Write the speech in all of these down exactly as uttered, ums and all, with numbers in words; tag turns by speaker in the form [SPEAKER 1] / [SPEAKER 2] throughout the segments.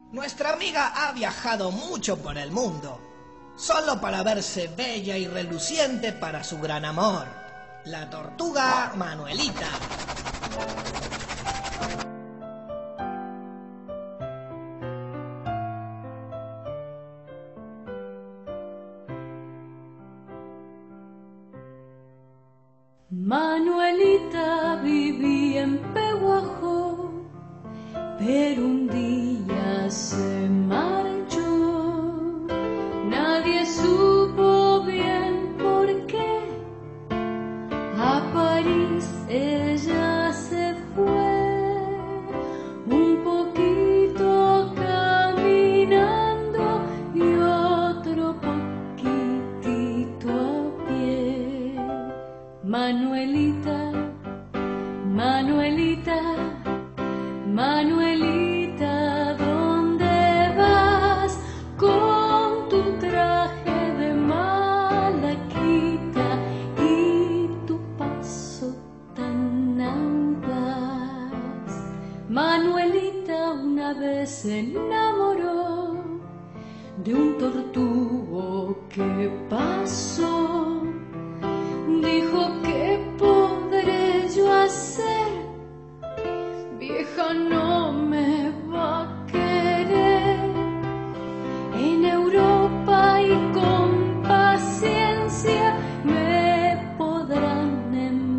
[SPEAKER 1] Nuestra amiga ha viajado mucho por el mundo, solo para verse bella y reluciente para su gran amor, la tortuga Manuelita.
[SPEAKER 2] Manuelita vivía en Peguajó, pero un día se marchó. Nadie supo bien por qué. A París ella se fue, un poquito caminando y otro poquitito a pie. Manuelita, Manuelita, Manuelita, ¿dónde vas con tu traje de malaquita y tu paso tan audaz? Manuelita una vez se enamoró de un tortugo que pasó. Dijo, ¿qué podré yo hacer? Vieja no me va a querer. En Europa y con paciencia me podrán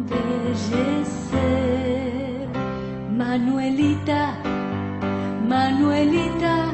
[SPEAKER 2] embellecer. Manuelita, Manuelita,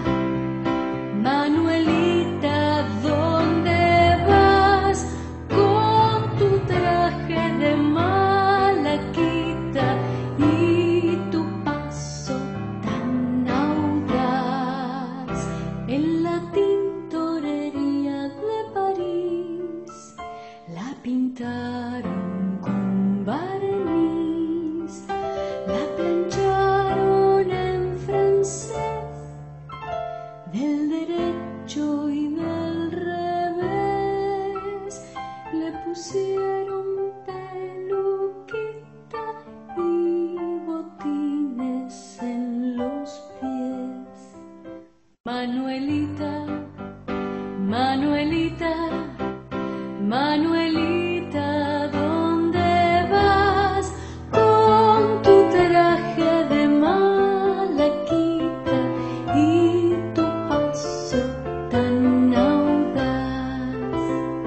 [SPEAKER 2] Manuelita, ¿dónde vas con tu traje de malaquita y tu paso tan audaz? En la tintorería de París la pintaron con barniz, la plancharon en francés, del derecho y del revés, le pusieron peluquita y botines en los pies. Manuelita, Manuelita, Manuelita, ¿dónde vas con tu traje de malaquita y tu paso tan audaz?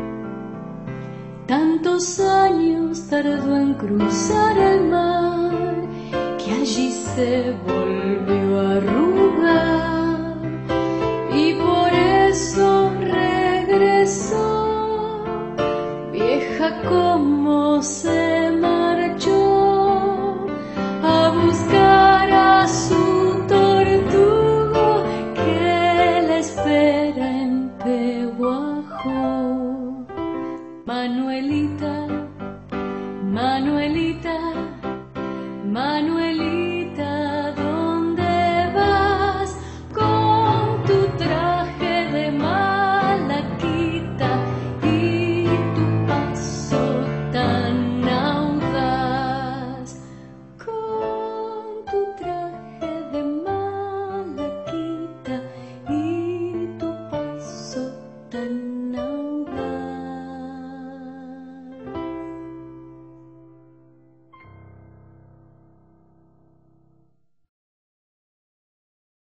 [SPEAKER 2] Tantos años tardó en cruzar el mar que allí se volvió